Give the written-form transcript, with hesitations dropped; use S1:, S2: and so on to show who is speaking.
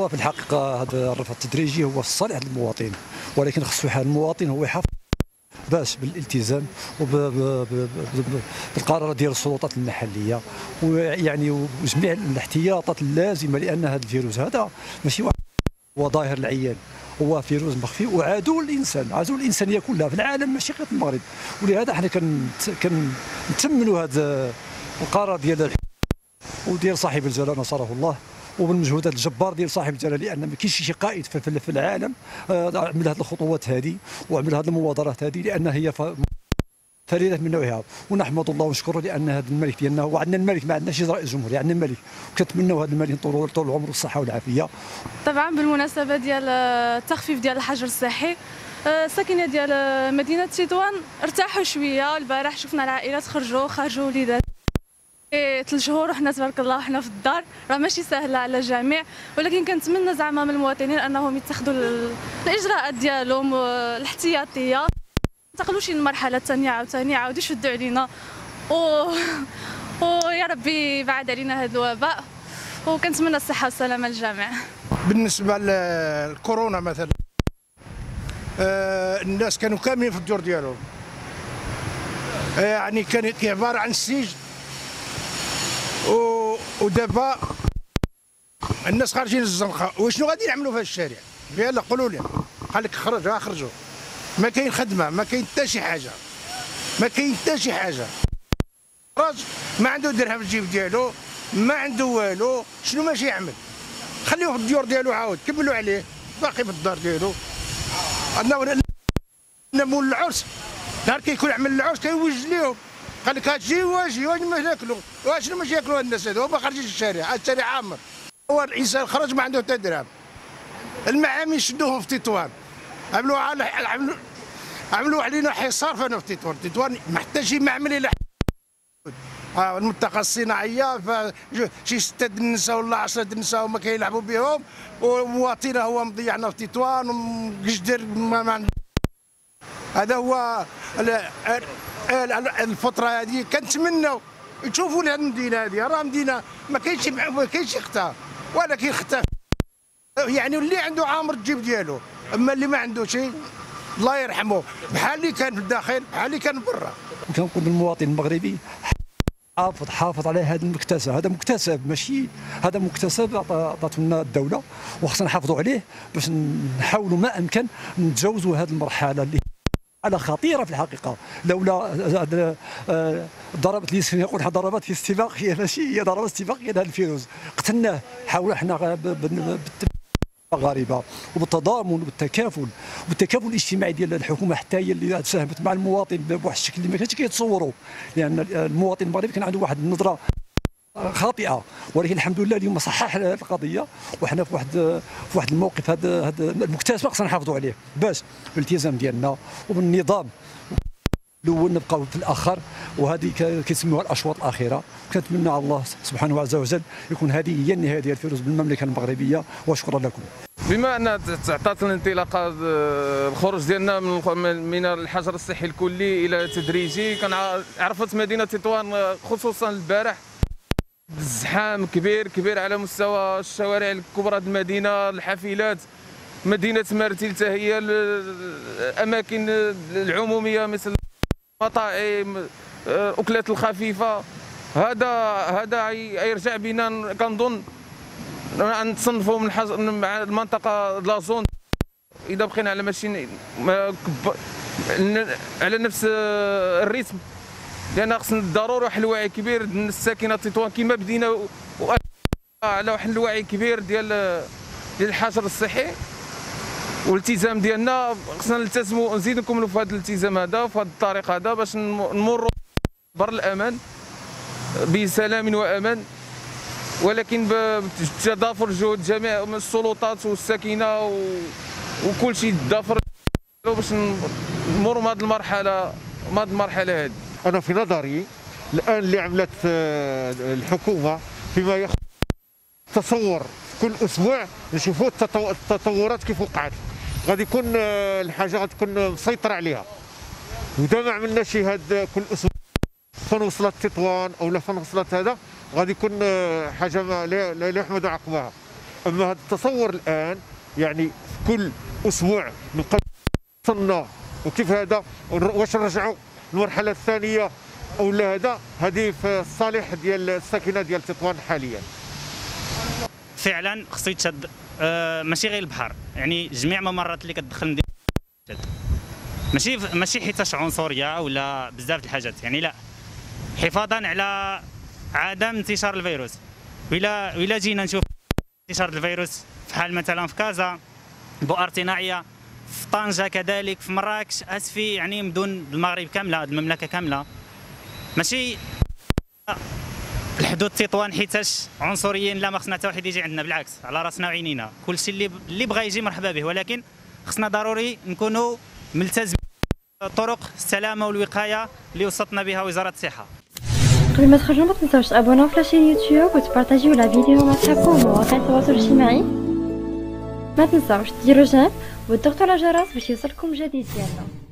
S1: هو في الحقيقه هذا الرفع التدريجي هو في صالح المواطن، ولكن خصو المواطن هو يحافظ باش بالالتزام وبالقرارات ديال السلطات المحليه، ويعني وجميع الاحتياطات اللازمه، لان هذا الفيروس هذا ماشي واحد هو ظاهر العيان، هو فيروس مخفي وعدو الانسان، عدو الانسانيه كلها في العالم ماشي غير في المغرب. ولهذا حنا كنتمنوا هذا القرار ديال وديال صاحب الجلاله نصره الله، وبالمجهودات الجبار ديال صاحب الجلاله، لان ما كاينش شي قائد في العالم عمل هذه الخطوات هذه وعمل هذه المبادرات هذه، لان هي فريده من نوعها. ونحمد الله ونشكره لان هذا الملك ديالنا، وعندنا الملك، ما عندناش رئيس جمهوريه، عندنا الملك، وكنتمنوا هذا الملك طول العمر والصحه والعافيه.
S2: طبعا بالمناسبه ديال التخفيف ديال الحجر الصحي، الساكنه ديال مدينه تطوان ارتاحوا شويه. البارح شفنا العائلات خرجوا وليدات 3 شهور وحنا تبارك الله وحنا في الدار، راه ماشي سهله على الجميع، ولكن كنتمنى زعما من المواطنين انهم يتخذوا الاجراءات ديالهم الاحتياطيه، ما ينتقلوش للمرحله الثانيه عاوتاني يعاودوا يشدوا علينا ويا ربي يبعد علينا هذا الوباء، وكنتمنى الصحه والسلامه للجميع.
S3: بالنسبه للكورونا مثلا، الناس كانوا كاملين في الدور ديالهم، يعني كانت عباره عن السجن، ودابا الناس خارجين للزنقه، وشنو غادي نعملوا في هذا الشارع؟ يلا قولوا لي، قال لك خرجوا، ما كاين خدمه، ما كاين حتى شي حاجه، راجل ما عنده درهم في الجيب ديالو، ما عنده والو، شنو ماشي يعمل؟ خليوه في الديور ديالو، عاود كملوا عليه، باقي في الدار ديالو. عندنا مول العرس، نهار كيكون عمل العرس كيوجد ليهم، قال لك هاتجي واجي ما ناكلوا، شنو ماشي ياكلوا الناس هذو، هما خارجين الشارع عامر. هو الانسان خرج ما عنده حتى درهم. المعامل شدوهم في تطوان، عملوا علينا حصار فانا في تطوان ما حتى شي معمل الا المنطقه الصناعيه، شي 6 النساء ولا 10 النساء هما كيلعبوا بهم، ومواطنه هو مضيعنا في تطوان وقجدر ما هذا هو الفتره هذه. كنتمنوا تشوفوا لهذه المدينه هذه، راه مدينه ما كاينش اختها، ولكن اختها يعني اللي عنده عامر الجيب ديالو، اما اللي ما عنده شيء الله يرحمه، بحال اللي كان في الداخل بحال اللي كان برا.
S1: كنقول للمواطن المغربي حافظ على هذا المكتسب، هذا مكتسب ماشي، هذا مكتسب عطات لنا الدوله، وخصنا نحافظوا عليه باش نحاولوا ما امكن نتجاوزوا هذه المرحله اللي على خطيره في الحقيقه. لولا ضربت لي يقول ضربات في استباق، هي ماشي هي ضربات استباقيه لهذا الفيروس، قتلناه. حاولنا احنا غريبه وبالتضامن والتكافل الاجتماعي ديال الحكومه، حتى هي اللي ساهمت مع المواطن بواحد الشكل اللي ما كانش كيتصوروا، لان المواطن المغربي كان عنده واحد النظره خاطئه، ولكن الحمد لله اليوم صحح القضيه، وحنا في واحد الموقف. هذا المكتسب خصنا نحافظوا عليه باش بالالتزام ديالنا وبالنظام الاول نبقاو في الاخر، وهذه كيسموها الاشواط الاخيره. كنتمنى على الله سبحانه عز وجل يكون هذه هي النهايه ديال الفيروس بالمملكه المغربيه، وشكرا لكم.
S4: بما ان تعطات الانطلاقه الخروج ديالنا من الحجر الصحي الكلي الى تدريجي، عرفت مدينه تطوان خصوصا البارح بزحام كبير على مستوى الشوارع الكبرى د المدينه، الحافلات، مدينه مرتيل حتى هي الاماكن العموميه مثل المطاعم، الاكلات الخفيفه. هذا يرجع بنا كنظن نتصنفوا مع المنطقه لازون، اذا بقينا على ماشي على نفس الريتم، لان خصنا ضروري واحد الوعي كبير الساكنه تطوان كما بدينا على واحد الوعي كبير ديال الحجر الصحي والالتزام ديالنا. خصنا نلتزموا، نزيد نكملوا في هذا الالتزام هذا وفي هذا الطريق هذا باش نمروا بر الامان بسلام وامان، ولكن بتضافر جهود جميع السلطات والساكنه وكل شيء تضافر باش نمروا من هذه المرحله هذه.
S5: أنا في نظري الآن اللي عملت الحكومة فيما يخص تصور كل أسبوع نشوفوا التطورات كيف وقعت، غادي يكون الحاجة غتكون مسيطرة عليها، وإذا ما عملناش هاد كل أسبوع فين وصلت تطوان أو لا فين وصلت هذا، غادي يكون حاجة لا يحمد عقباها. اما هذا التصور الان يعني كل اسبوع نبقى وصلنا وكيف هذا واش نرجعوا المرحله الثانيه او لا، هذه في الصالح ديال الساكنه ديال تطوان حاليا.
S6: فعلا خصو يتشد، ماشي غير البحر، يعني جميع ممرات اللي كتدخل المدينه ماشي حيتاش عنصريه ولا بزاف د الحاجات، يعني لا، حفاظا على عدم انتشار الفيروس. وإلا جينا نشوف انتشار الفيروس في حال مثلا في كازا، بؤرتناعيه، في طنجه كذلك، في مراكش، اسفي، يعني مدن المغرب كامله، المملكه كامله، ماشي الحدود تطوان حيتاش عنصريين، لا، ما خصنا حتى واحد يجي عندنا، بالعكس على راسنا وعينينا، كلشي اللي بغى يجي مرحبا به، ولكن خصنا ضروري نكونوا ملتزمين طرق السلامه والوقايه اللي وصلتنا بها وزاره الصحه.
S7: قبل ما تخرجوا ما تنساوش تابوناو في لاشين يوتيوب وتبارطاجيو لا فيديو مع صحابكم ومواقع التواصل الاجتماعي. ما تنساوش ديروا جيم وتضغطوا على الجرس باش يوصلكم جديد ديالنا.